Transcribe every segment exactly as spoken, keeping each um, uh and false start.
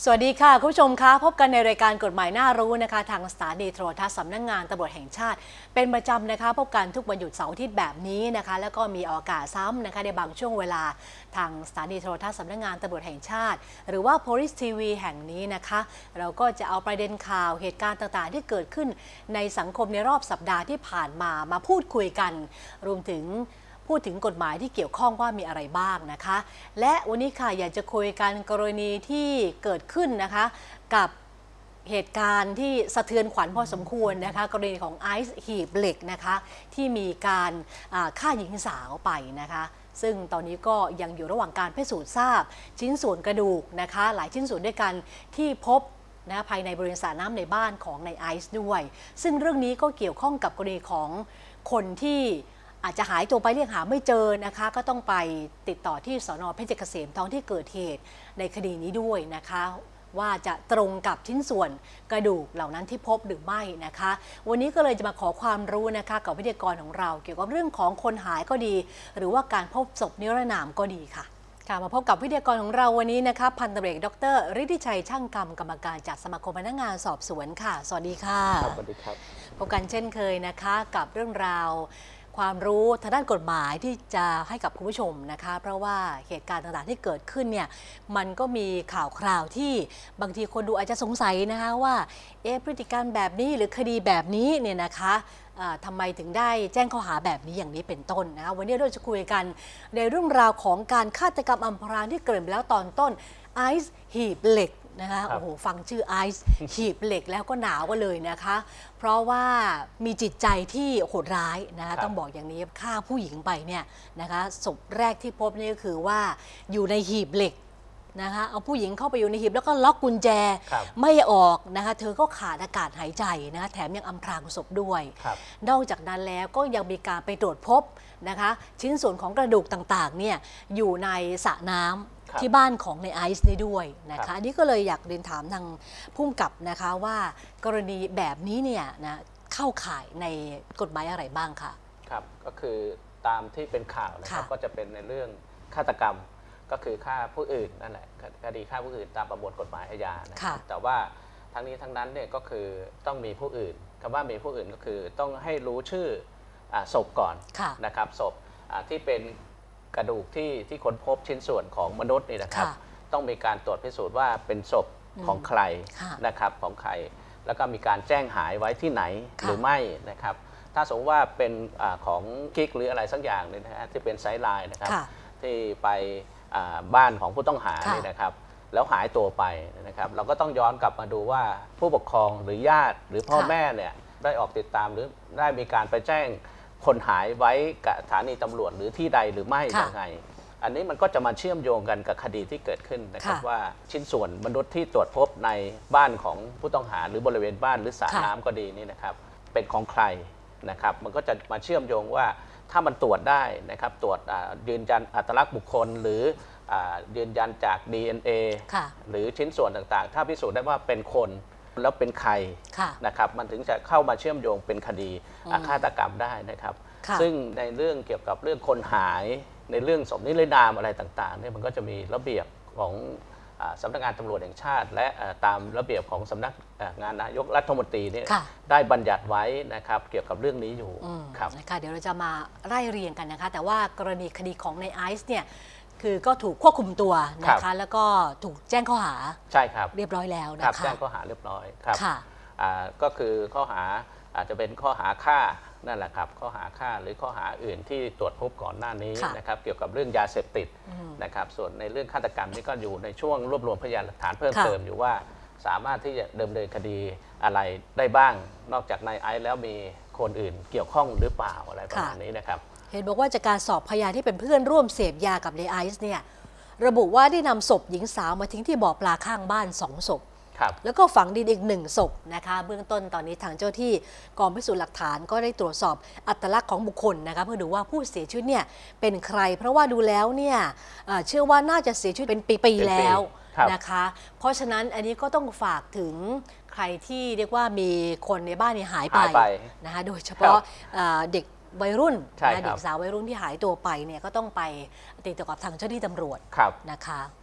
สวัสดีค่ะคุณผู้ชมคะพบกันในรายการกฎหมายน่ารู้นะคะทางสถานีโทรทัศน์สำนักงานตำรวจแห่งชาติเป็นประจำนะคะพบกันทุกวันหยุดเสาร์อาทิตย์แบบนี้นะคะแล้วก็มีออกอากาศซ้ำนะคะในบางช่วงเวลาทางสถานีโทรทัศน์สำนักงานตำรวจแห่งชาติหรือว่า Police ที วี แห่งนี้นะคะเราก็จะเอาประเด็นข่าวเหตุการณ์ต่างๆที่เกิดขึ้นในสังคมในรอบสัปดาห์ที่ผ่านมามาพูดคุยกันรวมถึงพูดถึงกฎหมายที่เกี่ยวข้องว่ามีอะไรบ้างนะคะและวันนี้ค่ะอยากจะคุยกันกรณีที่เกิดขึ้นนะคะกับเหตุการณ์ที่สะเทือนขวัญพอสมควรนะคะกรณีของไอซ์หีบเหล็กนะคะที่มีการฆ่าหญิงสาวไปนะคะซึ่งตอนนี้ก็ยังอยู่ระหว่างการพิสูจน์ทราบชิ้นส่วนกระดูกนะคะหลายชิ้นส่วนด้วยกันที่พบนะภายในบริเวณสระน้ำในบ้านของในไอซ์ด้วยซึ่งเรื่องนี้ก็เกี่ยวข้องกับกรณีของคนที่อาจจะหายตัวไปเรียกหาไม่เจอนะคะก็ต้องไปติดต่อที่สน.เพชรเกษมท้องที่เกิดเหตุในคดีนี้ด้วยนะคะว่าจะตรงกับชิ้นส่วนกระดูกเหล่านั้นที่พบหรือไม่นะคะวันนี้ก็เลยจะมาขอความรู้นะคะกับวิทยากรของเราเกี่ยวกับเรื่องของคนหายก็ดีหรือว่าการพบศพนิรนามก็ดีค่ะค่ะมาพบกับวิทยากรของเราวันนี้นะคะพันตำรวจเอกดร.ฤทธิชัยช่างกรรมกรรมการจากสมาคมพนักงานสอบสวนค่ะสวัสดีค่ะสวัสดีครับพบกันเช่นเคยนะคะกับเรื่องราวความรู้ทางด้านกฎหมายที่จะให้กับคุณผู้ชมนะคะเพราะว่าเหตุการณ์ต่างๆที่เกิดขึ้นเนี่ยมันก็มีข่าวคราวที่บางทีคนดูอาจจะสงสัยนะคะว่าเอ๊ะพฤติการแบบนี้หรือคดีแบบนี้เนี่ยนะคะทำไมถึงได้แจ้งข้อหาแบบนี้อย่างนี้เป็นต้นนะคะวันนี้เราจะคุยกันในเรื่องราวของการฆาตกรรมอำพรางที่เกริ่นไปแล้วตอนต้นไอซ์หีบเหล็กนะคะโอ้โหฟังชื่อไอซ์หีบเหล็กแล้วก็หนาวกันเลยนะคะเพราะว่ามีจิตใจที่โหดร้ายนะคะต้องบอกอย่างนี้ฆ่าผู้หญิงไปเนี่ยนะคะศพแรกที่พบนี่ก็คือว่าอยู่ในหีบเหล็กนะคะเอาผู้หญิงเข้าไปอยู่ในหีบแล้วก็ล็อกกุญแจไม่ออกนะคะเธอก็ขาดอากาศหายใจนะคะแถมยังอำพรางศพด้วยนอกจากนั้นแล้วก็ยังมีการไปตรวจพบนะคะชิ้นส่วนของกระดูกต่างๆเนี่ยอยู่ในสระน้ำที่บ้านของในไอซ์นี่ด้วยนะคะอันนี้ก็เลยอยากเรียนถามทางผู้กำกับนะคะว่ากรณีแบบนี้เนี่ยนะเข้าข่ายในกฎหมายอะไรบ้างคะครับก็คือตามที่เป็นข่าวนะครับก็จะเป็นในเรื่องฆาตกรรมก็คือฆ่าผู้อื่นนั่นแหละคดีฆ่าผู้อื่นตามประมวลกฎหมายอาญานะครับแต่ว่าทั้งนี้ทั้งนั้นเนี่ยก็คือต้องมีผู้อื่นคำว่ามีผู้อื่นก็คือต้องให้รู้ชื่อศพก่อนนะครับศพที่เป็นกระดูกที่ที่ค้นพบชิ้นส่วนของมนุษย์นี่นะครับต้องมีการตรวจพิสูจน์ว่าเป็นศพของใครนะครับของใครแล้วก็มีการแจ้งหายไว้ที่ไหนหรือไม่นะครับถ้าสมมติว่าเป็นอของกิ๊กหรืออะไรสักอย่างนี่นะฮะที่เป็นไซด์ไลน์นะครับที่ไปบ้านของผู้ต้องหานี่นะครับแล้วหายตัวไปนะครับเราก็ต้องย้อนกลับมาดูว่าผู้ปกครองหรือญาติหรือพ่อแม่เนี่ยได้ออกติดตามหรือได้มีการไปแจ้งคนหายไว้กับสถานีตำรวจหรือที่ใดหรือไม่ยังไงอันนี้มันก็จะมาเชื่อมโยงกันกับคดีที่เกิดขึ้นนะครับว่าชิ้นส่วนมนุษย์ที่ตรวจพบในบ้านของผู้ต้องหาหรือบริเวณบ้านหรือสระน้ำก็ดีนี่นะครับเป็นของใครนะครับมันก็จะมาเชื่อมโยงว่าถ้ามันตรวจได้นะครับตรวจยืนยันอัตลักษณ์บุคคลหรือยืนยันจาก ดี เอ็น เอ หรือชิ้นส่วนต่างๆถ้าพิสูจน์ได้ว่าเป็นคนแล้วเป็นใครนะครับมันถึงจะเข้ามาเชื่อมโยงเป็นคดีฆาตกรรมได้นะครับซึ่งในเรื่องเกี่ยวกับเรื่องคนหายในเรื่องสมนิรนามอะไรต่างๆเนี่ยมันก็จะมีระเบียบของสำนักงานตำรวจแห่งชาติและตามระเบียบของสำนักงานนายกรัฐมนตรีเนี่ยได้บัญญัติไว้นะครับเกี่ยวกับเรื่องนี้อยู่ครับนะคะเดี๋ยวเราจะมาไล่เรียงกันนะคะแต่ว่ากรณีคดีของในไอซ์เนี่ยคือก็ถูกควบคุมตัวนะคะแล้วก็ถูกแจ้งข้อหาใช่ครับเรียบร้อยแล้วนะคะแจ้งข้อหาเรียบร้อยครับก็คือข้อหาอาจจะเป็นข้อหาฆ่านั่นแหละครับข้อหาฆ่าหรือข้อหาอื่นที่ตรวจพบก่อนหน้านี้นะครับเกี่ยวกับเรื่องยาเสพติดนะครับส่วนในเรื่องฆาตกรรมนี่ก็อยู่ในช่วงรวบรวมพยานหลักฐานเพิ่มเติมอยู่ว่าสามารถที่จะดำเนินคดีอะไรได้บ้างนอกจากนายไอซ์แล้วมีคนอื่นเกี่ยวข้องหรือเปล่าอะไรประมาณนี้นะครับเห็นบอกว่าจากการสอบพยานที่เป็นเพื่อนร่วมเสพยากับนายไอซ์เนี่ยระบุว่าได้นำศพหญิงสาวมาทิ้งที่บ่อปลาข้างบ้านสองศพแล้วก็ฝังดินอีกหนึ่งศพนะคะเบื้องต้นตอนนี้ทางเจ้าที่กองพิสูจน์หลักฐานก็ได้ตรวจสอบอัตลักษณ์ของบุคคลนะคะเพื่อดูว่าผู้เสียชีวิตเนี่ยเป็นใครเพราะว่าดูแล้วเนี่ยเชื่อว่าน่าจะเสียชีวิตเป็นปีๆแล้วนะคะเพราะฉะนั้นอันนี้ก็ต้องฝากถึงใครที่เรียกว่ามีคนในบ้านนี้หายไปนะคะโดยเฉพาะเด็กวัยรุ่นเด็กสาววัยรุ่นที่หายตัวไปเนี่ยก็ต้องไปติดต่อกับทางเจ้าหน้าที่ตำรวจนะคะ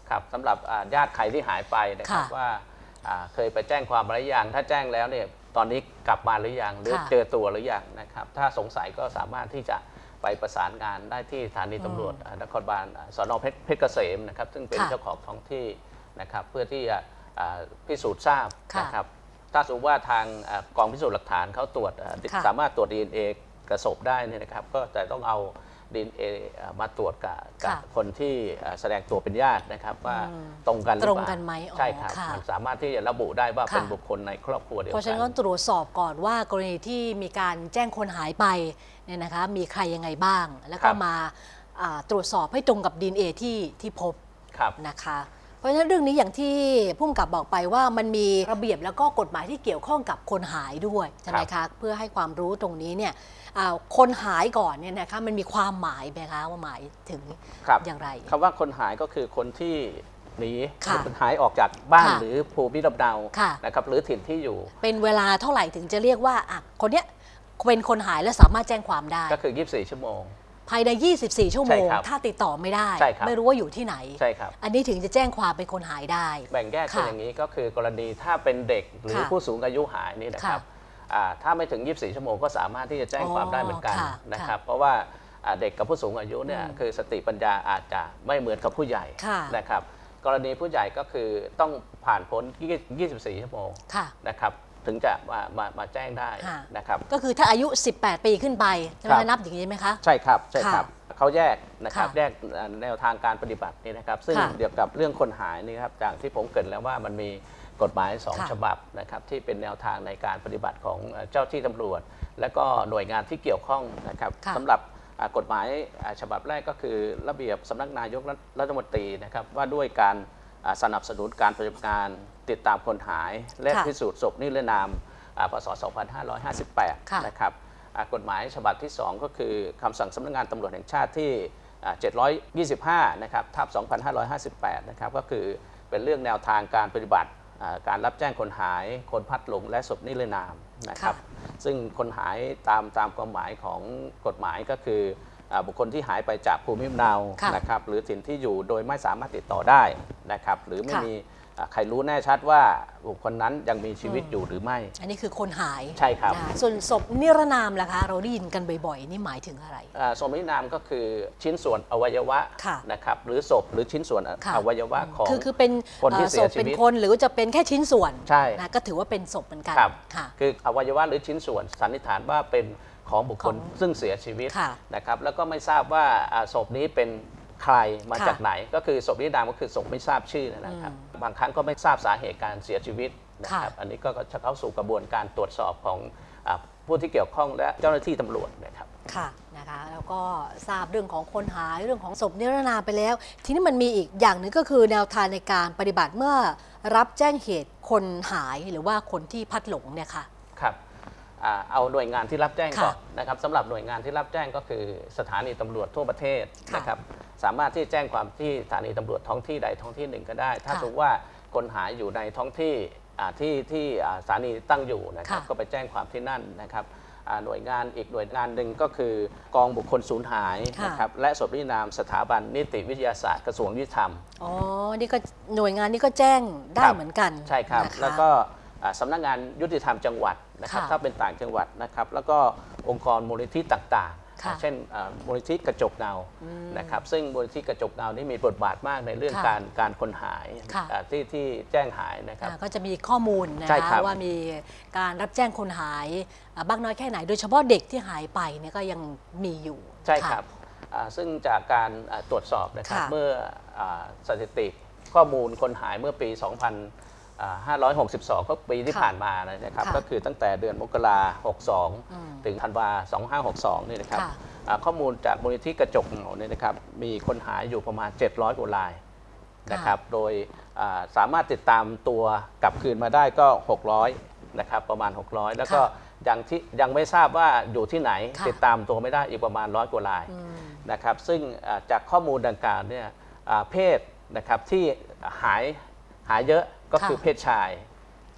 ครับสำหรับญาติใครที่หายไปนะครับว่าเคยไปแจ้งความหรือยังถ้าแจ้งแล้วเนี่ยตอนนี้กลับมาหรือยังหรือเจอตัวหรือยังนะครับถ้าสงสัยก็สามารถที่จะไปประสานงานได้ที่สถานีตำรวจนครบาลสน.เพชรเพชรเกษมนะครับซึ่งเป็นเจ้าของท้องที่นะครับเพื่อที่จะพิสูจน์ทราบนะครับถ้าสมมติว่าทางกองพิสูจน์หลักฐานเขาตรวจสามารถตรวจ ดี เอ็น เอ กระสบได้เนี่ยนะครับก็จะต้องเอา ดี เอ็น เอ มาตรวจกับกับคนที่แสดงตัวเป็นญาตินะครับว่าตรงกันหรือเปล่าตรงกันไหมใช่ครับมันสามารถที่จะระบุได้ว่าเป็นบุคคลในครอบครัวเดียวกันเพราะฉะนั้นต้องตรวจสอบก่อนว่ากรณีที่มีการแจ้งคนหายไปเนี่ยนะคะมีใครยังไงบ้างแล้วก็มาตรวจสอบให้ตรงกับ ดี เอ็น เอ ที่ที่พบนะคะเพราะฉะนั้นเรื่องนี้อย่างที่ผู้กำกับบอกไปว่ามันมีระเบียบแล้วก็กฎหมายที่เกี่ยวข้องกับคนหายด้วยใช่ไหมคะเพื่อให้ความรู้ตรงนี้เนี่ยคนหายก่อนเนี่ยนะคะมันมีความหมายไหมคะว่าหมายถึงอย่างไรคำว่าคนหายก็คือคนที่หนีหายออกจากบ้านหรือภูมิลำเนานะครับหรือถิ่นที่อยู่เป็นเวลาเท่าไหร่ถึงจะเรียกว่าคนเนี้ยเป็นคนหายและสามารถแจ้งความได้ก็คือยี่สิบสี่ชั่วโมงภายในยี่สิบสี่ชั่วโมงถ้าติดต่อไม่ได้ไม่รู้ว่าอยู่ที่ไหนใช่ครับอันนี้ถึงจะแจ้งความเป็นคนหายได้แบ่งแยกเป็นอย่างนี้ก็คือกรณีถ้าเป็นเด็กหรือผู้สูงอายุหายนี่นะครับถ้าไม่ถึงยี่สิบสี่ชั่วโมงก็สามารถที่จะแจ้งความได้เหมือนกันนะครับเพราะว่าเด็กกับผู้สูงอายุเนี่ยคือสติปัญญาอาจจะไม่เหมือนกับผู้ใหญ่นะครับกรณีผู้ใหญ่ก็คือต้องผ่านพ้นยี่สิบสี่ชั่วโมงนะครับถึงจะมามามาแจ้งได้นะครับก็คือถ้าอายุสิบแปดปีขึ้นไปจะมานับอย่างนี้ไหมคะใช่ครับใช่ครับเขาแยกนะครับแยกแนวทางการปฏิบัตินี่นะครับซึ่งเกี่ยวกับเรื่องคนหายนี่ครับจากที่ผมเกริ่นแล้วว่ามันมีกฎหมายสองฉบับนะครับที่เป็นแนวทางในการปฏิบัติของเจ้าที่ตำรวจและก็หน่วยงานที่เกี่ยวข้องนะครับสำหรับกฎหมายฉบับแรกก็คือระเบียบสำนักนายกรัฐมนตรีนะครับว่าด้วยการสนับสนุนการปฏิบัติการติดตามคนหายและพิสูจน์ศพนิรนามพ.ศ. สองพันห้าร้อยห้าสิบแปดนะครับกฎหมายฉบับที่สองก็คือคำสั่งสำนักงานตำรวจแห่งชาติที่เจ็ดร้อยยี่สิบห้านะครับทับสองพันห้าร้อยห้าสิบแปดนะครับก็คือเป็นเรื่องแนวทางการปฏิบัติการรับแจ้งคนหายคนพัดหลงและศพนิรนามนะครับซึ่งคนหายตามตามความหมายของกฎหมายก็คือบุคคลที่หายไปจากภูมิลำเนานะครับหรือถิ่นที่อยู่โดยไม่สามารถติดต่อได้นะครับหรือไม่มีใครรู้แน่ชัดว่าบุคคลนั้นยังมีชีวิตอยู่หรือไม่อันนี้คือคนหายใช่ครับส่วนศพนิรนามล่ะคะเราได้ยินกันบ่อยๆนี่หมายถึงอะไรศพนิรนามก็คือชิ้นส่วนอวัยวะนะครับหรือศพหรือชิ้นส่วนอวัยวะของคือคือเป็นคนที่เสียชีวิตเป็นคนหรือจะเป็นแค่ชิ้นส่วนใช่นะก็ถือว่าเป็นศพเหมือนกันคืออวัยวะหรือชิ้นส่วนสันนิษฐานว่าเป็นของบุคคลซึ่งเสียชีวิตนะครับแล้วก็ไม่ทราบว่าศพนี้เป็นใครมาจากไหนก็คือศพนิรนามก็คือศพไม่ทราบชื่อนะครับบางครั้งก็ไม่ทราบสาเหตุการเสียชีวิตนะครับอันนี้ก็จะเข้าสู่กระบวนการตรวจสอบของผู้ที่เกี่ยวข้องและเจ้าหน้าที่ตำรวจนะครับค่ะนะคะแล้วก็ทราบเรื่องของคนหายเรื่องของศพนิรนามไปแล้วทีนี้มันมีอีกอย่างหนึ่งก็คือแนวทางในการปฏิบัติเมื่อรับแจ้งเหตุคนหายหรือว่าคนที่พัดหลงเนี่ยค่ะครับเอาหน่วยงานที่รับแจ้งก่อนนะครับสำหรับหน่วยงานที่รับแจ้งก็คือสถานีตำรวจทั่วประเทศนะครับสามารถที่แจ้งความที่สถานีตำรวจท้องที่ใดท้องที่หนึ่งก็ได้ถ้าสมมติว่าคนหายอยู่ในท้องที่ที่ที่สถานีตั้งอยู่นะครับก็ไปแจ้งความที่นั่นนะครับหน่วยงานอีกหน่วยงานหนึ่งก็คือกองบุคคลสูญหายนะครับและศพนิรนามสถาบันนิติวิทยาศาสตร์กระทรวงยุติธรรมอ๋อนี่ก็หน่วยงานนี้ก็แจ้งได้เหมือนกันใช่ครับแล้วก็สำนักงานยุติธรรมจังหวัดนะครับถ้าเป็นต่างจังหวัดนะครับแล้วก็องค์กรมูลนิธิต่างๆเช่นมูลนิธิกระจกเงานะครับซึ่งมูลนิธิกระจกเงานี่มีบทบาทมากในเรื่องการการคนหายที่ที่แจ้งหายนะครับก็จะมีข้อมูลนะคะว่ามีการรับแจ้งคนหายบ้างน้อยแค่ไหนโดยเฉพาะเด็กที่หายไปเนี่ยก็ยังมีอยู่ใช่ครับซึ่งจากการตรวจสอบนะครับเมื่อสถิติข้อมูลคนหายเมื่อปีสองพันห้าร้อยหกสิบสองก็ปีที่ผ่านมานะครับก็คือตั้งแต่เดือนมกราคมหกสิบสองถึงธันวาคมสองพันห้าร้อยหกสิบสองนี่นะครับข้อมูลจากมูลนิธิกระจกเงาเนี่ยนะครับมีคนหายอยู่ประมาณเจ็ดร้อยกว่ารายนะครับโดยสามารถติดตามตัวกลับคืนมาได้ก็หกร้อยนะครับประมาณหกร้อยแล้วก็ยังที่ยังไม่ทราบว่าอยู่ที่ไหนติดตามตัวไม่ได้อีกประมาณร้อยกว่ารายนะครับซึ่งจากข้อมูลดังกล่าวเนี่ยเพศนะครับที่หายหายเยอะก็คือเพศชาย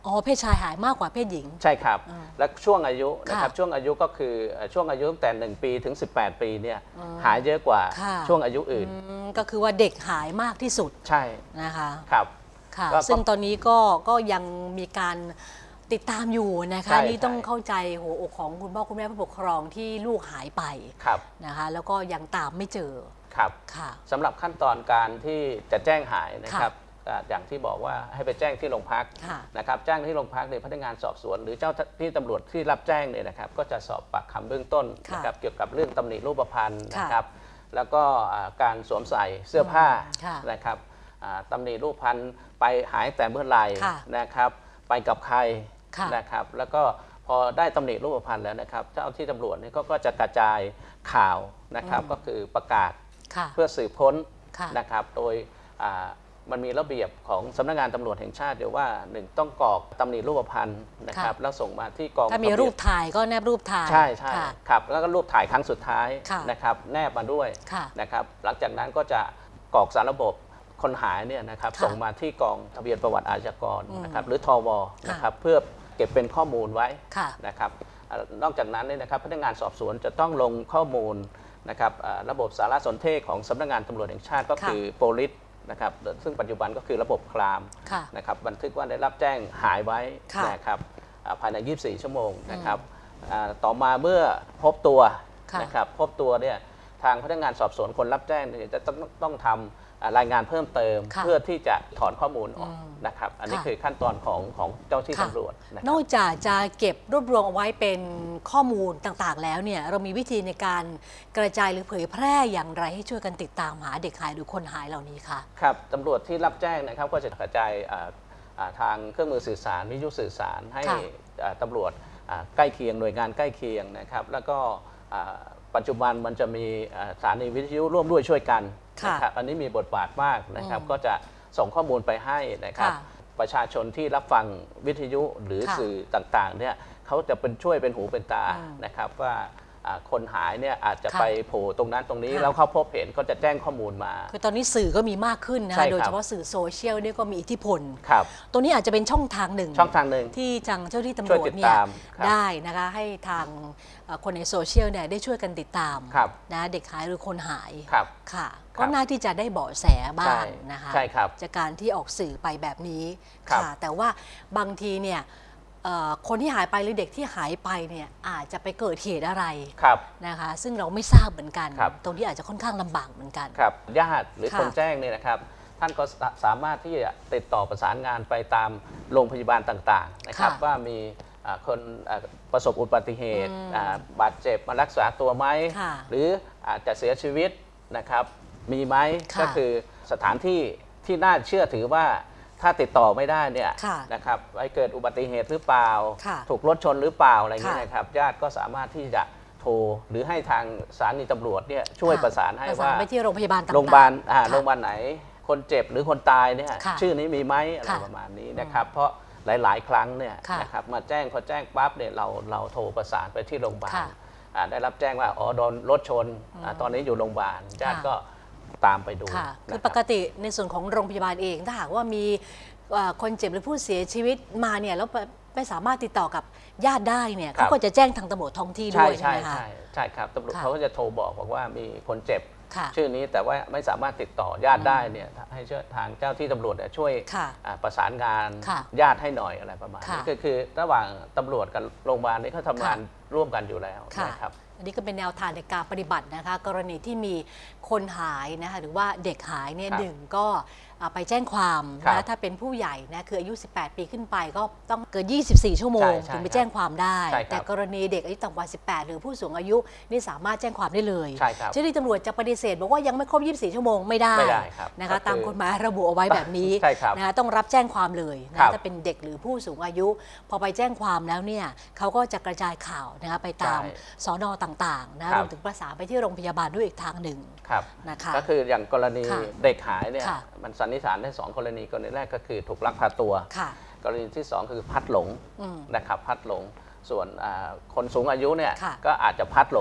อ๋อเพศชายหายมากกว่าเพศหญิงใช่ครับและช่วงอายุนะครับช่วงอายุก็คือช่วงอายุตั้งแต่หนึ่งปีถึงสิบแปดปีเนี่ยหายเยอะกว่าช่วงอายุอื่นก็คือว่าเด็กหายมากที่สุดใช่นะคะครับค่ะซึ่งตอนนี้ก็ก็ยังมีการติดตามอยู่นะคะนี่ต้องเข้าใจหัวอกของคุณพ่อคุณแม่ผู้ปกครองที่ลูกหายไปนะคะแล้วก็ยังตามไม่เจอครับสำหรับขั้นตอนการที่จะแจ้งหายนะครับอย่างที่บอกว่าให้ไปแจ้งที่โรงพักนะครับแจ้งที่โรงพักในพนักงานสอบสวนหรือเจ้าที่ตำรวจที่รับแจ้งเนี่ยนะครับก็จะสอบปากคำเบื้องต้นนะครับเกี่ยวกับเรื่องตำหนิรูปพรรณนะครับแล้วก็การสวมใส่เสื้อผ้านะครับตำหนิรูปพรรณไปหายแต่เมื่อไหร่นะครับไปกับใครนะครับแล้วก็พอได้ตำหนิรูปพรรณแล้วนะครับเจ้าที่ตำรวจนี่ก็จะกระจายข่าวนะครับก็คือประกาศเพื่อสืบค้นนะครับโดยมันมีระเบียบของสำนักงานตำรวจแห่งชาติอยู่ว่าหนึ่งต้องกรอกตำหนิรูปพรรณนะครับแล้วส่งมาที่กองถ้ามีรูปถ่ายก็แนบรูปถ่ายใช่ใช่ครับแล้วก็รูปถ่ายครั้งสุดท้ายนะครับแนบมาด้วยนะครับหลังจากนั้นก็จะกรอกสารระบบคนหายเนี่ยนะครับส่งมาที่กองทะเบียนประวัติอาชญากรนะครับหรือทวนะครับเพื่อเก็บเป็นข้อมูลไว้นะครับนอกจากนั้นเนี่ยนะครับพนักงานสอบสวนจะต้องลงข้อมูลนะครับระบบสารสนเทศของสำนักงานตำรวจแห่งชาติก็คือโปลิสนะครับซึ่งปัจจุบันก็คือระบบคลามนะครับบันทึกว่าได้รับแจ้งหายไว้นะครับภายในยี่สิบสี่ชั่วโมงนะครับต่อมาเมื่อพบตัวนะครับพบตัวเนี่ยทางพนักงานสอบสวนคนรับแจ้งจะต้องต้องทำรายงานเพิ่มเติมเพื่อที่จะถอนข้อมูลออกนะครับอันนี้คือขั้นตอนของของเจ้าที่ตำรวจนอกจากจะเก็บรวบรวมเอาไว้เป็นข้อมูลต่างๆแล้วเนี่ยเรามีวิธีในการกระจายหรือเผยแพร่อย่างไรให้ช่วยกันติดตามหาเด็กหายหรือคนหายเหล่านี้คะครับตำรวจที่รับแจ้งนะครับก็จะกระจายทางเครื่องมือสื่อสารวิทยุสื่อสารให้ตำรวจใกล้เคียงหน่วยงานใกล้เคียงนะครับแล้วก็ปัจจุบันมันจะมีสถานีวิทยุร่วมด้วยช่วยกันนะครับอันนี้มีบทบาทมากนะครับก็จะส่งข้อมูลไปให้นะครับประชาชนที่รับฟังวิทยุหรือสื่อต่างๆเนี่ยเขาจะเป็นช่วยเป็นหูเป็นตานะครับว่าคนหายเนี่ยอาจจะไปโผล่ตรงนั้นตรงนี้แล้วเขาพบเห็นก็จะแจ้งข้อมูลมาคือตอนนี้สื่อก็มีมากขึ้นนะคะโดยเฉพาะสื่อโซเชียลนี่ก็มีอิทธิพลครับตรงนี้อาจจะเป็นช่องทางหนึ่งช่องทางหนึ่งที่ทางเจ้าที่ตำรวจเนี่ยได้นะคะให้ทางคนในโซเชียลเนี่ยได้ช่วยกันติดตามนะเด็กหายหรือคนหายค่ะก็น่าที่จะได้เบาะแสบ้างนะคะจากการที่ออกสื่อไปแบบนี้ค่ะแต่ว่าบางทีเนี่ยคนที่หายไปหรือเด็กที่หายไปเนี่ยอาจจะไปเกิดเหตุอะไรนะคะซึ่งเราไม่ทราบเหมือนกันตรงที่อาจจะค่อนข้างลำบากเหมือนกันครับญาติหรือคนแจ้งเนี่ยนะครับท่านก็สามารถที่จะติดต่อประสานงานไปตามโรงพยาบาลต่างๆนะครับว่ามีคนประสบอุบัติเหตุบาดเจ็บมารักษาตัวไหมหรืออาจจะเสียชีวิตนะครับมีไหมก็คือสถานที่ที่น่าเชื่อถือว่าถ้าติดต่อไม่ได้เนี่ยนะครับไปเกิดอุบัติเหตุหรือเปล่าถูกรถชนหรือเปล่าอะไรอย่างนี้นะครับญาติก็สามารถที่จะโทรหรือให้ทางสถานีตำรวจเนี่ยช่วยประสานให้ว่าไปที่โรงพยาบาลต่างๆโรงพยาบาลโรงพยาบาลไหนคนเจ็บหรือคนตายเนี่ยชื่อนี้มีไหมอะไรประมาณนี้นะครับเพราะหลายๆ ครั้งเนี่ยนะครับมาแจ้งพอแจ้งปั๊บเนี่ยเราเราโทรประสานไปที่โรงพยาบาลได้รับแจ้งว่าอ๋อโดนรถชนตอนนี้อยู่โรงพยาบาลญาติก็ตามไปดูคือปกติในส่วนของโรงพยาบาลเองถ้าหากว่ามีคนเจ็บหรือผู้เสียชีวิตมาเนี่ยแล้วไม่สามารถติดต่อกับญาติได้เนี่ยเขาก็จะแจ้งทางตำรวจท้องที่ด้วยใช่ไหมคะใช่ใช่ครับตำรวจเขาก็จะโทรบอกบอกว่ามีคนเจ็บชื่อนี้แต่ว่าไม่สามารถติดต่อญาติได้เนี่ยให้ทางเจ้าที่ตำรวจช่วยประสานงานญาติให้หน่อยอะไรประมาณนี้ก็คือระหว่างตำรวจกับโรงพยาบาลนี้เขาทำงานร่วมกันอยู่แล้วนะครับอันนี้ก็เป็นแนวทางในการปฏิบัตินะคะกรณีที่มีคนหายนะคะหรือว่าเด็กหายเนี่ยหนึ่งก็ไปแจ้งความนะถ้าเป็นผู้ใหญ่นะคืออายุสิบแปดปีขึ้นไปก็ต้องเกินยี่สิบสี่ชั่วโมงถึงไปแจ้งความได้แต่กรณีเด็กอายุต่ำกว่าสิบแปดหรือผู้สูงอายุนี่สามารถแจ้งความได้เลยเจ้าหน้าที่ตำรวจจะปฏิเสธบอกว่ายังไม่ครบยี่สิบสี่ชั่วโมงไม่ได้นะคะตามกฎหมายระบุเอาไว้แบบนี้นะคะต้องรับแจ้งความเลยนะถ้าเป็นเด็กหรือผู้สูงอายุพอไปแจ้งความแล้วเนี่ยเขาก็จะกระจายข่าวนะคะไปตามสน.ต่างๆนะรวมถึงประสานไปที่โรงพยาบาลด้วยอีกทางหนึ่งนะคะก็คืออย่างกรณีเด็กหายเนี่ยมันสันนิษฐานได้สองกรณีกรณีแรกก็คือถูกลักพาตัวกรณีที่สองคือพัดหลงนะครับพัดหลงส่วนคนสูงอายุเนี่ยก็อาจจะพัดหลง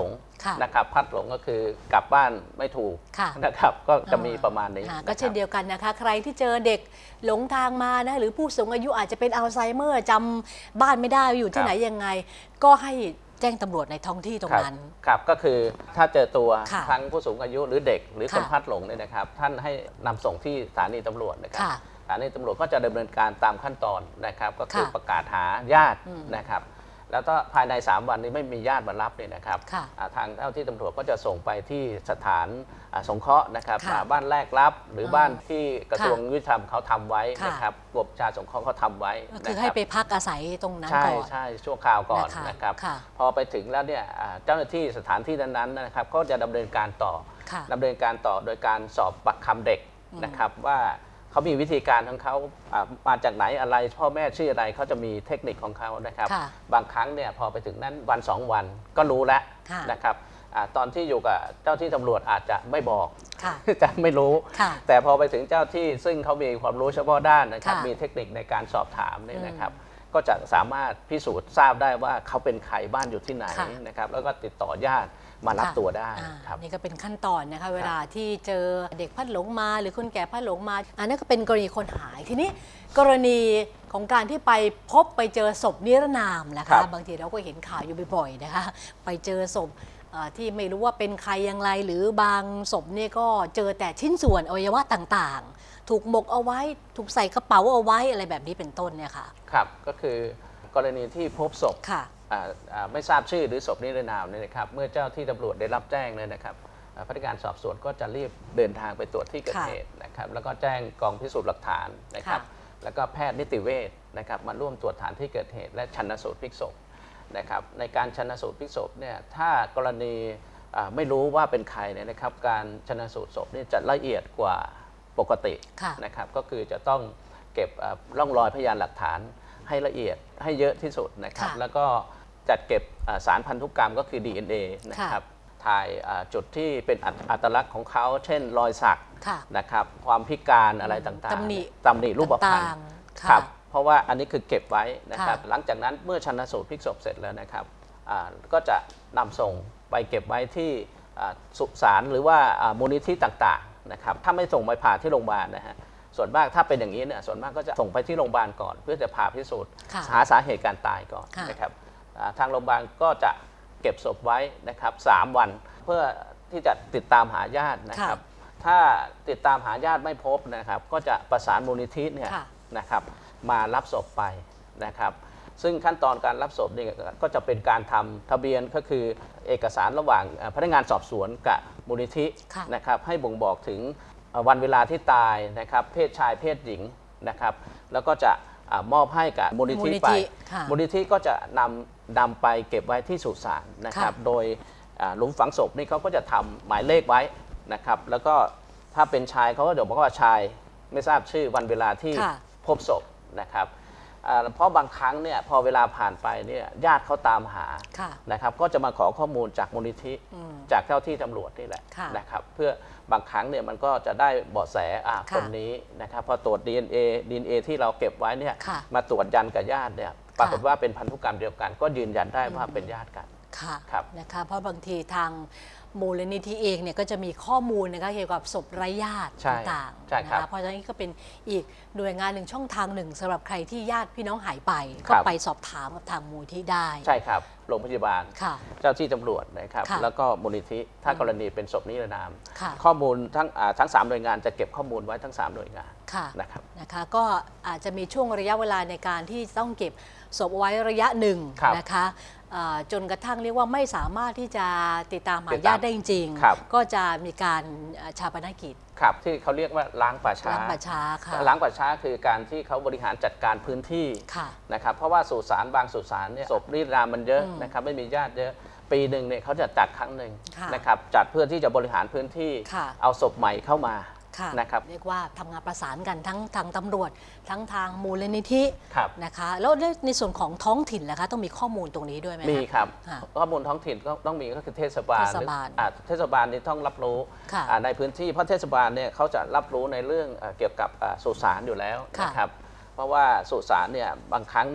นะครับพัดหลงก็คือกลับบ้านไม่ถูกนะครับก็จะมีประมาณนี้ก็เช่นเดียวกันนะคะใครที่เจอเด็กหลงทางมานะหรือผู้สูงอายุอาจจะเป็นอัลไซเมอร์จำบ้านไม่ได้อยู่ที่ไหนยังไงก็ให้แจ้งตำรวจในท้องที่ตรงนั้นครับก็คือถ้าเจอตัวทั้งผู้สูงอายุหรือเด็กหรือคนพลัดหลงเนี่ยนะครับท่านให้นำส่งที่สถานีตำรวจนะครับสถานีตำรวจก็จะดำเนินการตามขั้นตอนนะครับก็คือประกาศหาญาตินะครับแล้วก็ภายในสามวันนี้ไม่มีญาติมารับเนี่ยนะครับทางเจ้าที่ตำรวจก็จะส่งไปที่สถานสงเคราะห์นะครับบ้านแรกรับหรือบ้านที่กระทรวงยุติธรรมเขาทำไว้นะครับกรมประชาสงเคราะห์เขาทำไว้คือให้ไปพักอาศัยตรงนั้นก่อนใช่ใช่ชั่วคราวก่อนนะครับพอไปถึงแล้วเนี่ยเจ้าหน้าที่สถานที่นั้นๆนะครับก็จะดำเนินการต่อดำเนินการต่อโดยการสอบปากคำเด็กนะครับว่าเขามีวิธีการของเขามาจากไหนอะไรพ่อแม่ชื่ออะไรเขาจะมีเทคนิคของเขานะครับบางครั้งเนี่ยพอไปถึงนั้นวันสองวันก็รู้แล้วนะครับตอนที่อยู่กับเจ้าที่ตำรวจอาจจะไม่บอกจะไม่รู้แต่พอไปถึงเจ้าที่ซึ่งเขามีความรู้เฉพาะด้านนะครับมีเทคนิคในการสอบถามเนี่ยนะครับก็จะสามารถพิสูจน์ทราบได้ว่าเขาเป็นใครบ้านอยู่ที่ไหนนะครับแล้วก็ติดต่อญาติมารับตัวได้ครับนี่ก็เป็นขั้นตอนนะคะเวลาที่เจอเด็กพลัดหลงมาหรือคนแก่พลัดหลงมาอันนั้นก็เป็นกรณีคนหายทีนี้กรณีของการที่ไปพบไปเจอศพนิรนามนะคะบางทีเราก็เห็นข่าวอยู่บ่อยๆนะคะไปเจอศพที่ไม่รู้ว่าเป็นใครอย่างไรหรือบางศพนี่ก็เจอแต่ชิ้นส่วนอวัยวะต่างๆถูกหมกเอาไว้ถูกใส่กระเป๋าเอาไว้อะไรแบบนี้เป็นต้นเนี่ยค่ะครับก็คือกรณีที่พบศพไม่ทราบชื่อหรือศพนิรนามเนี่ยนะครับเมื่อเจ้าที่ตำรวจได้รับแจ้งเนี่ยนะครับพนักงานสอบสวนก็จะรีบเดินทางไปตรวจที่เกิดเหตุนะครับแล้วก็แจ้งกองพิสูจน์หลักฐานนะครับแล้วก็แพทย์นิติเวชนะครับมาร่วมตรวจฐานที่เกิดเหตุและชันสูตรพลิกศพนะครับในการชันสูตรพลิกศพเนี่ยถ้ากรณีไม่รู้ว่าเป็นใครเนี่ยนะครับการชันสูตรศพนี่จะละเอียดกว่าปกตินะครับก็คือจะต้องเก็บร่องรอยพยานหลักฐานให้ละเอียดให้เยอะที่สุดนะครับแล้วก็จัดเก็บสารพันธุกรรมก็คือ ดี เอ็น เอ นะครับถ่ายจุดที่เป็นอัตลักษณ์ของเขาเช่นรอยสักนะครับความพิการอะไรต่างๆตำหนิตำหนิรูปพรรณครับเพราะว่าอันนี้คือเก็บไว้นะครับหลังจากนั้นเมื่อชันสูตรพลิกศพเสร็จแล้วนะครับก็จะนำส่งไปเก็บไว้ที่สุสานหรือว่ามูลนิธิต่างๆนะครับถ้าไม่ส่งไปผ่าที่โรงพยาบาลนะฮะส่วนมากถ้าเป็นอย่างนี้เนี่ยส่วนมากก็จะส่งไปที่โรงพยาบาลก่อนเพื่อจะผ่าพิสูจน์หาสาเหตุการตายก่อนนะครับทางโรงพยาบาลก็จะเก็บศพไว้นะครับสามวันเพื่อที่จะติดตามหาญาตินะครับถ้าติดตามหาญาติไม่พบนะครับก็จะประสานมูลนิธิเนี่ยนะครับมารับศพไปนะครับซึ่งขั้นตอนการรับศพนี่ก็จะเป็นการทำทะเบียนก็คือเอกสารระหว่างพนักงานสอบสวนกับมูลนิธินะครับให้บ่งบอกถึงวันเวลาที่ตายนะครับเพศชายเพศหญิงนะครับแล้วก็จะมอบให้กับมูลนิธิไปมูลนิธิก็จะนำนำไปเก็บไว้ที่สุสานนะครับโดยหลุมฝังศพนี่เขาก็จะทำหมายเลขไว้นะครับแล้วก็ถ้าเป็นชายเขาก็เดี๋ยวบอกว่าชายไม่ทราบชื่อวันเวลาที่พบศพนะครับเพราะบางครั้งเนี่ยพอเวลาผ่านไปเนี่ยญาติเขาตามหานะครับก็จะมาขอข้อมูลจากมูลนิธิจากเจ้าที่ตำรวจนี่แหละนะครับเพื่อบางครั้งเนี่ยมันก็จะได้เบาะแสคนนี้นะครับพอตรวจ ดี เอ็น เอ ดี เอ็น เอ ที่เราเก็บไว้เนี่ยมาตรวจยันกับญาติเนี่ยปรากฏว่าเป็นพันธุกรรมเดียวกันก็ยืนยันได้ว่าเป็นญาติกันค่ะนะคะเพราะบางทีทางมูลนิธิเองเนี่ยก็จะมีข้อมูลนะคะเกี่ยวกับศพไร้ญาติต่างๆนะคะเพราะฉะนั้นก็เป็นอีกหน่วยงานหนึ่งช่องทางหนึ่งสำหรับใครที่ญาติพี่น้องหายไปก็ไปสอบถามกับทางมูลที่ได้ใช่ครับโรงพยาบาลเจ้าที่ตำรวจนะครับแล้วก็มูลนิธิถ้ากรณีเป็นศพนิรนามข้อมูลทั้งทั้งสามหน่วยงานจะเก็บข้อมูลไว้ทั้งสามหน่วยงานนะครับนะคะก็อาจจะมีช่วงระยะเวลาในการที่ต้องเก็บศพไว้ระยะหนึ่งนะคะจนกระทั่งเรียกว่าไม่สามารถที่จะติดตามหาญาติได้จริงๆก็จะมีการชาปนกิจครับที่เขาเรียกว่าล้างป่าช้าล้างป่าช้าค่ะล้างป่าช้าคือการที่เขาบริหารจัดการพื้นที่นะครับเพราะว่าสุสานบางสุสานเนี่ยศพนิรนามมันเยอะนะครับไม่มีญาติเยอะปีหนึ่งเนี่ยเขาจะจัดครั้งหนึ่งนะครับจัดเพื่อที่จะบริหารพื้นที่เอาศพใหม่เข้ามานะครับเรียกว่าทำงานประสานกันทั้งทางตำรวจทั้งทางมูลนิธินะคะแล้วในส่วนของท้องถิ่นล่ะคะต้องมีข้อมูลตรงนี้ด้วยไหมมีครับข้อมูลท้องถิ่นก็ต้องมีก็คือเทศบาลเทศบาลนี่ต้องรับรู้ในพื้นที่เพราะเทศบาลเนี่ยเขาจะรับรู้ในเรื่องเกี่ยวกับสุสานอยู่แล้วนะครับเพราะว่าสุสานเนี่ยบางครั้งเนี่ย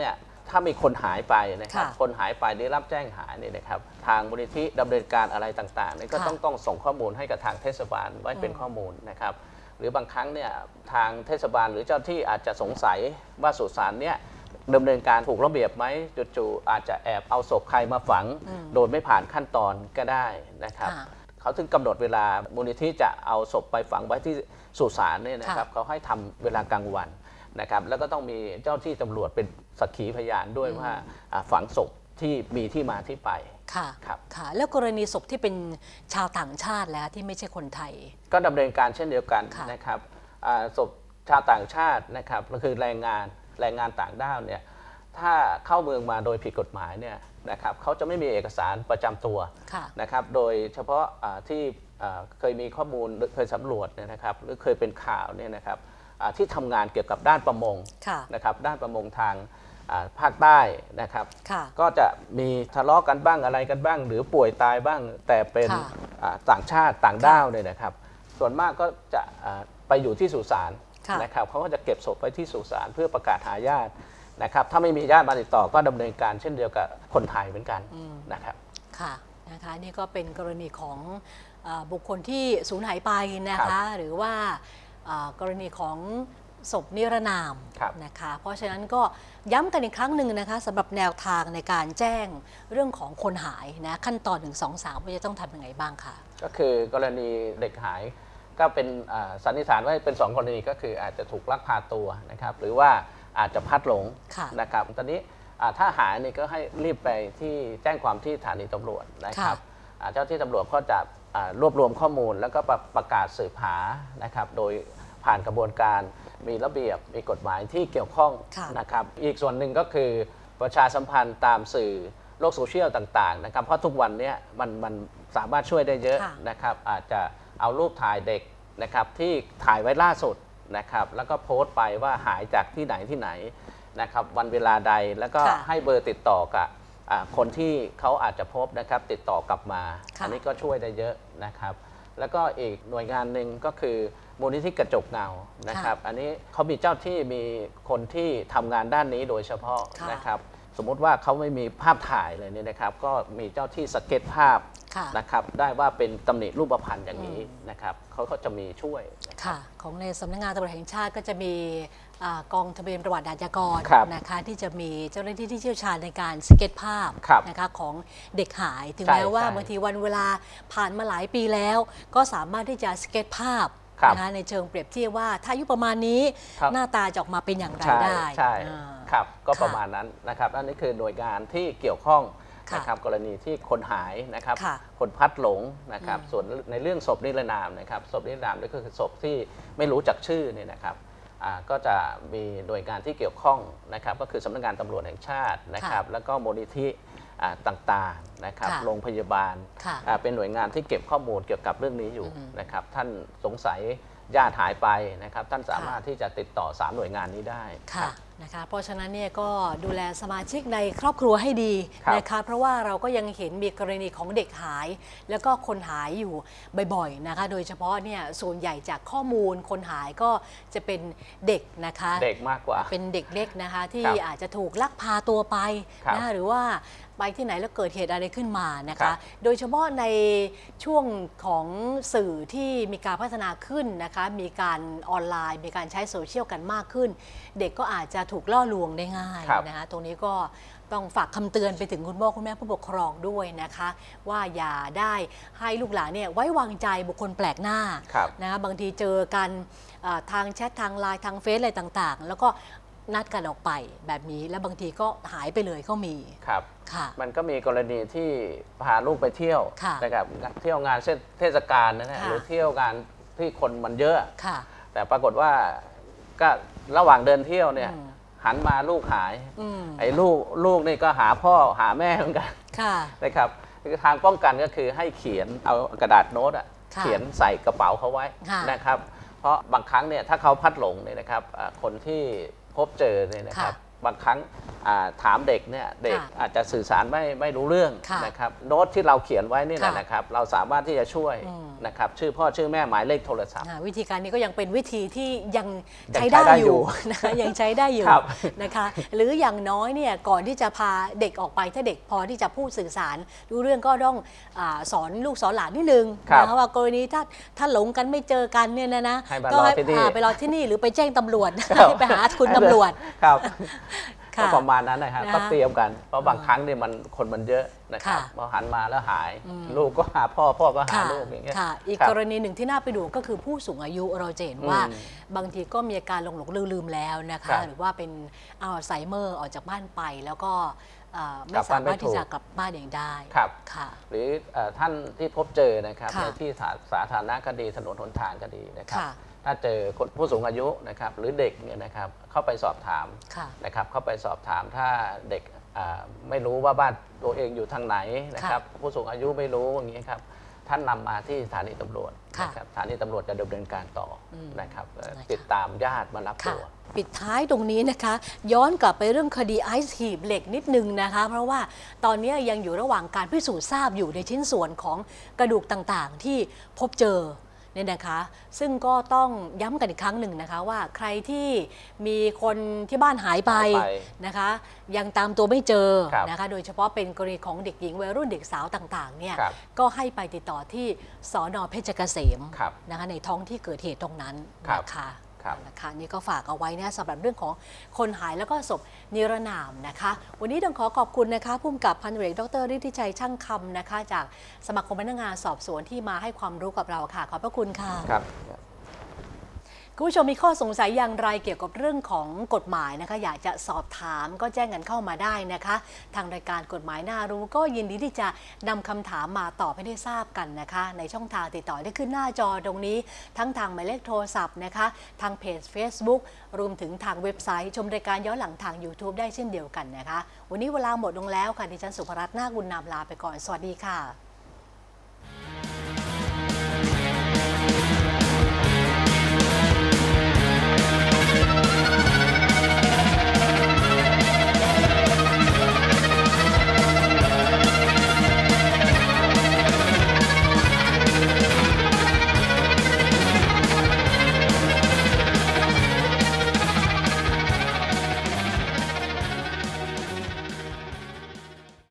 ถ้ามีคนหายไปนะครับค่ะคนหายไปได้รับแจ้งหายเนี่ยนะครับทางมูลนิธิดำเนินการอะไรต่างๆเนี่ยก็ค่ะต้องต้องส่งข้อมูลให้กับทางเทศบาลไว้เป็นข้อมูลนะครับหรือบางครั้งเนี่ยทางเทศบาลหรือเจ้าที่อาจจะสงสัยว่าสุสานเนี่ยดำเนินการถูกระเบียบไหมจู่ๆอาจจะแอบเอาศพใครมาฝังอืมโดยไม่ผ่านขั้นตอนก็ได้นะครับค่ะเขาถึงกำหนดเวลามูลนิธิจะเอาศพไปฝังไว้ที่สุสานเนี่ยนะครับเขาให้ทำเวลากลางวันนะครับแล้วก็ต้องมีเจ้าที่ตำรวจเป็นสักขีพยานด้วยว่าอ่าฝังศพที่มีที่มาที่ไปค่ะครับค่ะ แล้วกรณีศพที่เป็นชาวต่างชาติแล้วที่ไม่ใช่คนไทยก็ดำเนินการเช่นเดียวกันค่ะนะครับอ่าศพชาวต่างชาตินะครับก็คือแรงงานแรงงานต่างด้าวเนี่ยถ้าเข้าเมืองมาโดยผิดกฎหมายเนี่ยนะครับเขาจะไม่มีเอกสารประจำตัวค่ะนะครับโดยเฉพาะอ่าที่อ่าเคยมีข้อมูลเคยสำรวจเนี่ยนะครับหรือเคยเป็นข่าวเนี่ยนะครับอ่าที่ทำงานเกี่ยวกับด้านประมงค่ะนะครับด้านประมงทางอ่าภาคใต้นะครับค่ะก็จะมีทะเลาะกันบ้างอะไรกันบ้าง หรือป่วยตายบ้าง แต่เป็นค่ะอ่าต่างชาติต่างด้าวเนี่ยนะครับส่วนมากก็จะอ่าไปอยู่ที่สุสานค่ะนะครับเขาก็จะเก็บศพไว้ที่สุสานเพื่อประกาศหาญาตินะครับถ้าไม่มีญาติมาติดต่อก็ดำเนินการเช่นเดียวกับคนไทยเหมือนกันนะครับค่ะนะคะนี่ก็เป็นกรณีของเอ่อบุคคลที่สูญหายไปนะครัคะบหรือว่าเอ่อกรณีของศพนิรนามครับนะคะเพราะฉะนั้นก็ย้ำกันอีกครั้งหนึ่งนะคะสำหรับแนวทางในการแจ้งเรื่องของคนหายนะขั้นตอนหนึ่งสองสามว่าจะต้องทำยังไงบ้างคะก็คือกรณีเด็กหายก็เป็นอ่าสันนิษฐานว่าเป็นสองกรณีก็คืออาจจะถูกลักพาตัวนะครับหรือว่าอาจจะพลัดหลงค่ะนะครับตอนนี้อ่าถ้าหายนี่ก็ให้รีบไปที่แจ้งความที่สถานีตำรวจนะครับอ่าเจ้าที่ตำรวจก็จะอ่ารวบรวมข้อมูล แล้วก็ประประกาศสืบหานะครับโดยผ่านกระบวนการมีระเบียบมีกฎหมายที่เกี่ยวข้องค่ะนะครับอีกส่วนหนึ่งก็คือประชาสัมพันธ์ตามสื่อโลกโซเชียลต่างๆนะครับเพราะทุกวันเนี้มันมันสามารถช่วยได้เยอะค่ะนะครับอาจจะเอารูปถ่ายเด็กนะครับที่ถ่ายไว้ล่าสุดนะครับแล้วก็โพสต์ไปว่าหายจากที่ไหนที่ไหนนะครับวันเวลาใดแล้วก็ค่ะให้เบอร์ติดต่อกับอ่าคนที่เขาอาจจะพบนะครับติดต่อกลับมาค่ะอันี้ก็ช่วยได้เยอะนะครับแล้วก็อีกหน่วยงานหนึ่งก็คือมูลนิธิกระจกเงานะครับอันนี้เขามีเจ้าที่มีคนที่ทำงานด้านนี้โดยเฉพาะค่ะนะครับสมมุติว่าเขาไม่มีภาพถ่ายเลยเนี่ยนะครับก็มีเจ้าที่สเก็ตภาพค่ะนะครับได้ว่าเป็นตำหนิรูปพรรณอย่างนี้นะครับเขาก็จะมีช่วยนะครับค่ะของในสำนักงานตำรวจแห่งชาติก็จะมีอากองทะเบียนประวัติอาชญากรครับนะคะที่จะมีเจ้าหน้าที่ที่เชี่ยวชาญในการสเก็ตภาพครับนะคะของเด็กหายถึงใช่แม้ว่าใช่บางทีวันเวลาผ่านมาหลายปีแล้ว ก็สามารถที่จะสเก็ตภาพครับนะคะในเชิงเปรียบเทียบว่าถ้าอายุประมาณนี้ครับหน้าตาจะออกมาเป็นอย่างไรใช่ได้ใช่อ่าครับก็ค่ะประมาณนั้นนะครับอันนี้คือหน่วยงานที่เกี่ยวข้องค่ะนะครับกรณีที่คนหายนะครับค่ะคนพลัดหลงนะครับอืมส่วนในเรื่องศพนิรนามนะครับศพนิรนามนี่ก็คือศพที่ไม่รู้จักชื่อเนี่ยนะครับอ่าก็จะมีหน่วยงานที่เกี่ยวข้องนะครับก็คือสำนักงานตำรวจแห่งชาตินะครับแล้วก็มูลนิธิอ่าต่างๆนะครับค่ะโรงพยาบาลค่ะอ่าเป็นหน่วยงานที่เก็บข้อมูลเกี่ยวกับเรื่องนี้อยู่อืมนะครับท่านสงสัยญาติหายไปนะครับท่านสามารถที่จะติดต่อสามหน่วยงานนี้ได้ค่ะรับนะคะเพราะฉะนั้นเนี่ยก็ดูแลสมาชิกในครอบครัวให้ดีครับนะคะเพราะว่าเราก็ยังเห็นมีกรณีของเด็กหาย แล้วก็คนหายอยู่บ่อยๆนะคะโดยเฉพาะเนี่ยส่วนใหญ่จากข้อมูลคนหายก็จะเป็นเด็กนะคะเด็กมากกว่าเป็นเด็กเล็กนะคะที่ครับอาจจะถูกลักพาตัวไปครับนะหรือว่าไปที่ไหนแล้วเกิดเหตุอะไรขึ้นมานะครัคะบโดยเฉพาะในช่วงของสื่อที่มีการพัฒนาขึ้นนะคะมีการออนไลน์ มีการใช้โซเชียลกันมากขึ้น เด็กก็อาจจะถูกล่อลวงได้ง่ายครับนะคะตรงนี้ก็ต้องฝากคำเตือนไปถึงคุณพ่อคุณแม่ผู้ปกครองด้วยนะคะว่าอย่าได้ให้ลูกหลานเนี่ยไว้วางใจบุคคลแปลกหน้าครับนะคะบางทีเจอกันเอ่อทางแชททางไลน์ทางเฟซอะไรต่างๆ แล้วก็นัดกันออกไปแบบนี้แล้วบางทีก็หายไปเลยก็มีครับค่ะมันก็มีกรณีที่พาลูกไปเที่ยวค่ะนะครับเที่ยวงานเทศกาลนะฮะค่ะหรือเที่ยวงานที่คนมันเยอะค่ะแต่ปรากฏว่าก็ระหว่างเดินเที่ยวเนี่ยอืมหันมาลูกหายอืมไอ้ลูกลูกนี่ก็หาพ่อหาแม่เหมือนกันค่ะนะครับคือทางป้องกันก็คือให้เขียนเอากระดาษโน้ตอะค่ะเขียนใส่กระเป๋าเขาไว้ค่ะนะครับเพราะบางครั้งเนี่ยถ้าเขาพลัดหลงเนี่ยนะครับอ่าคนที่พบเจอเนี่ยนะครับค่ะบางครั้งถามเด็กเนี่ยเด็กอาจจะสื่อสารไม่ไม่รู้เรื่องนะครับโน้ตที่เราเขียนไว้นี่แหละนะครับเราสามารถที่จะช่วยนะครับชื่อพ่อชื่อแม่หมายเลขโทรศัพท์วิธีการนี้ก็ยังเป็นวิธีที่ยังใช้ได้อยู่นะคะยังใช้ได้อยู่นะคะหรืออย่างน้อยเนี่ยก่อนที่จะพาเด็กออกไปถ้าเด็กพอที่จะพูดสื่อสารรู้เรื่องก็ต้องสอนลูกสอนหลานนิดนึงนะว่ากรณีถ้าถ้าหลงกันไม่เจอกันเนี่ยนะนะก็ให้ไปรอที่นี่หรือไปแจ้งตำรวจไปหาคุณตำรวจก็ประมาณนั้นนะครับก็เตรียมกันเพราะบางครั้งเนี่ยมันคนมันเยอะนะครับพอหันมาแล้วหายลูกก็หาพ่อพ่อก็หาลูกอย่างเงี้ยอีกกรณีหนึ่งที่น่าไปดูก็คือผู้สูงอายุเราเห็นว่าบางทีก็มีอาการหลงหลงลืมๆแล้วนะคะหรือว่าเป็นอัลไซเมอร์ออกจากบ้านไปแล้วก็ไม่สามารถที่จะกลับบ้านเองได้ครับหรือท่านที่พบเจอนะครับในที่สาธารณะก็ดีถนนหนทางก็ดีนะครับถ้าเจอคนผู้สูงอายุนะครับหรือเด็กเนี่ยนะครับเข้าไปสอบถามนะครับเข้าไปสอบถามถ้าเด็กไม่รู้ว่าบ้านตัวเองอยู่ทางไหนนะครับผู้สูงอายุไม่รู้อย่างนี้ครับท่านนำมาที่สถานีตำรวจนะครับสถานีตำรวจจะดำเนินการต่อนะครับติดตามญาติมารับตัวปิดท้ายตรงนี้นะคะย้อนกลับไปเรื่องคดีไอซ์หีบเหล็กนิดนึงนะคะเพราะว่าตอนนี้ยังอยู่ระหว่างการพิสูจน์ทราบอยู่ในชิ้นส่วนของกระดูกต่างๆที่พบเจอเนี่ยนะคะซึ่งก็ต้องย้ำกันอีกครั้งหนึ่งนะคะว่าใครที่มีคนที่บ้านหายไปนะคะยังตามตัวไม่เจอนะคะโดยเฉพาะเป็นกรณีของเด็กหญิงวัยรุ่นเด็กสาวต่างๆเนี่ยก็ให้ไปติดต่อที่สน.เพชรเกษมนะคะในท้องที่เกิดเหตุตรงนั้นนะคะนะคะนี่ก็ฝากเอาไว้นะสำหรับเรื่องของคนหายแล้วก็ศพนิรนามนะคะวันนี้ต้องขอขอบคุณนะคะผู้กำกับพันเอกดรฤทธิชัยช่างคำนะคะจากสมาคมพนักงานสอบสวนที่มาให้ความรู้กับเราค่ะขอบพระคุณค่ะครับคุณผู้ชมมีข้อสงสัยอย่างไรเกี่ยวกับเรื่องของกฎหมายนะคะอยากจะสอบถามก็แจ้งกันเข้ามาได้นะคะทางรายการกฎหมายน่ารู้ก็ยินดีที่จะนำคำถามมาตอบให้ได้ทราบกันนะคะในช่องทางติดต่อได้ขึ้นหน้าจอตรงนี้ทั้งทางหมายเลขโทรศัพท์นะคะทางเพจ Facebook รวมถึงทางเว็บไซต์ชมรายการย้อนหลังทาง YouTube ได้เช่นเดียวกันนะคะวันนี้เวลาหมดลงแล้วค่ะดิฉันสุภรัตน์นาคบุญนามลาไปก่อนสวัสดีค่ะ